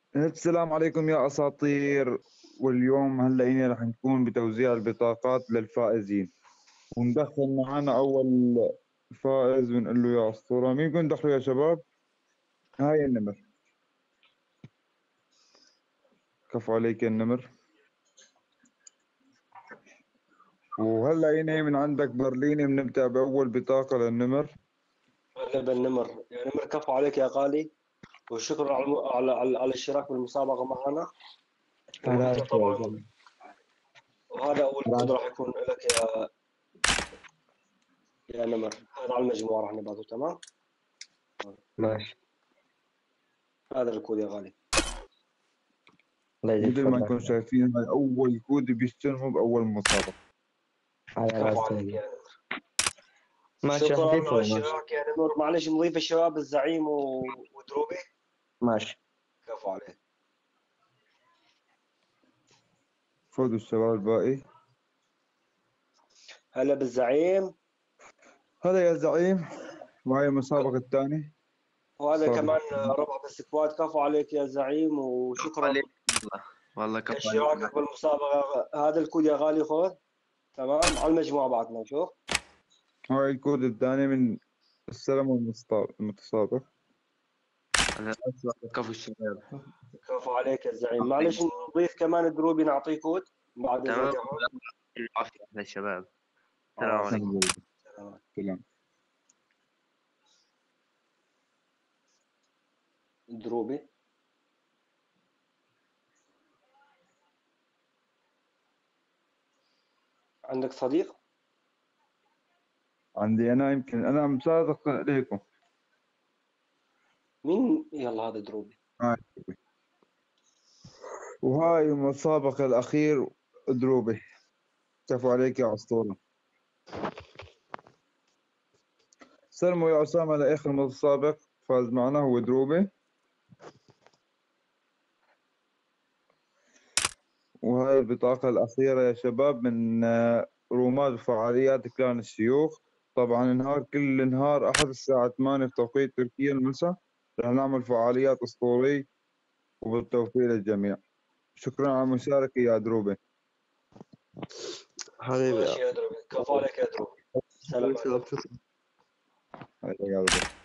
السلام عليكم يا أساطير. واليوم هلأ رح نكون بتوزيع البطاقات للفائزين، وندخل معنا أول فائز ونقول له يا أسطورة. مين بدكم ندخله يا شباب؟ هاي النمر. كفو عليك يا النمر. وهلأ من عندك برليني، بنبدأ بأول بطاقة للنمر. هلا بالنمر يا نمر، كفو عليك يا غالي، وشكرا على الاشتراك بالمسابقة معنا. وانت هلا يا طبعا، زلمة. وهذا اول كود راح يكون لك يا نمر. هذا على المجموعة راح نبعثه، تمام. ماشي. هذا الكود يا غالي. الله يزيد مثل ما انكم فضلك. شايفين، هاي أول كود بيستلموا بأول مسابقة. على كفو عليك راسي. يا نمر. ماشي، راح شكرا على اضيفه. ماشي. الاشتراك يا نمر. معلش نضيف الشباب الزعيم ودروبي. ماشي. كفو عليك. فوزوا الشباب الباقي. هلا بالزعيم. هذا يا زعيم، وهاي المسابقة الثانية. وهذا مسابقة كمان ربع بالسكواد. كفو عليك يا زعيم، وشكرا عليك والله كفو عليك. لاشتراكك بالمسابقة. هذا الكود يا غالي، خذ. تمام، على المجموعة بعدنا نشوف. هاي الكود الثاني من السلام المتسابق. على راسي والله كفو الشباب. كفو عليك يا زعيم. معلش نضيف كمان دروبي، نعطيه كود بعد تمام. إذنك يا أخوي. العافية يا الشباب. السلام خلاص. عليكم. سلام. سلام. دروبي. عندك صديق؟ عندي أنا، يمكن أنا مسابق إليكم. مين؟ يلا هذا دروبي. هاي. وهاي المسابقة الأخير. دروبي. كفو عليك يا أسطورة. سلموا يا أسامة لآخر متسابق فاز معنا هو دروبي. وهاي البطاقة الأخيرة يا شباب من رومات وفعاليات كلان الشيوخ. طبعا كل نهار أحد الساعة 8 في توقيت تركيا المساء رح نعمل فعاليات أسطورية، وبالتوفيق للجميع. شكرا على المشاركة يا دروبي. حبيبي. ماشي يا دروبي، كفو عليك يا دروبي. سلام عليكم. هاي يا قلبي.